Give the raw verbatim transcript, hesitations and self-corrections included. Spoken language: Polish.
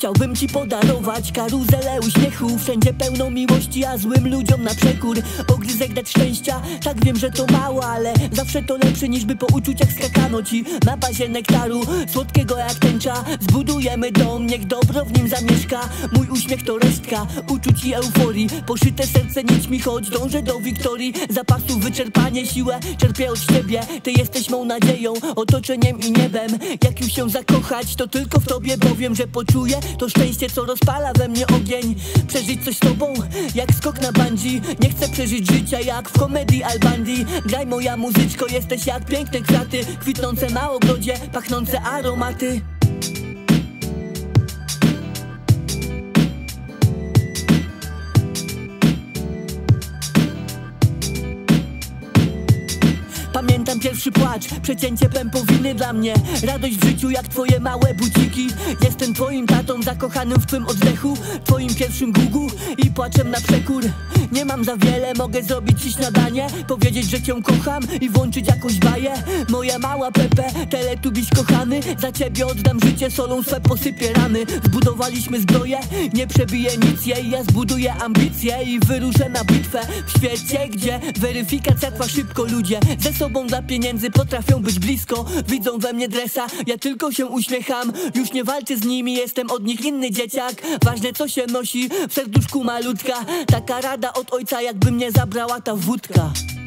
Chciałbym ci podarować karuzelę uśmiechu. Wszędzie pełno miłości, a złym ludziom na przekór. Ogryzek dać szczęścia, tak wiem, że to mało, ale zawsze to lepsze niż by po uczuciach skakano ci na bazie nektaru, słodkiego jak tęcza. Zbudujemy dom, niech dobro w nim zamieszka. Mój uśmiech to resztka uczuć i euforii. Poszyte serce nićmi, choć dążę do wiktorii. Zapasu wyczerpanie, siłę czerpię od ciebie. Ty jesteś mą nadzieją, otoczeniem i niebem. Jak już się zakochać, to tylko w tobie, bo wiem, że poczuję to szczęście, co rozpala we mnie ogień. Przeżyć coś z tobą, jak skok na bungee. Nie chcę przeżyć życia jak w komedii Al Bundy. Graj moja muzyczko, jesteś jak piękne kwiaty, kwitnące na ogrodzie, pachnące aromaty. Pamiętam pierwszy płacz, przecięcie pępowiny dla mnie. Radość w życiu jak twoje małe buciki. Jestem twoim tatą zakochanym w twym oddechu, twoim pierwszym gugu i płaczem na przekór. Nie mam za wiele, mogę zrobić ci śniadanie, powiedzieć, że cię kocham i włączyć jakąś baję. Moja mała Pepe, teletubiś kochany, za ciebie oddam życie, solą swe posypię rany. Zbudowaliśmy zbroję, nie przebije nic jej. Ja zbuduję ambicje i wyruszę na bitwę w świecie, gdzie weryfikacja trwa szybko. Ludzie ze sobą dla pieniędzy potrafią być blisko. Widzą we mnie dresa, ja tylko się uśmiecham. Już nie walczę z nimi, jestem od nich inny dzieciak. Ważne co się nosi w serduszku malutka. Taka rada od ojca, jakby mnie zabrała ta wódka.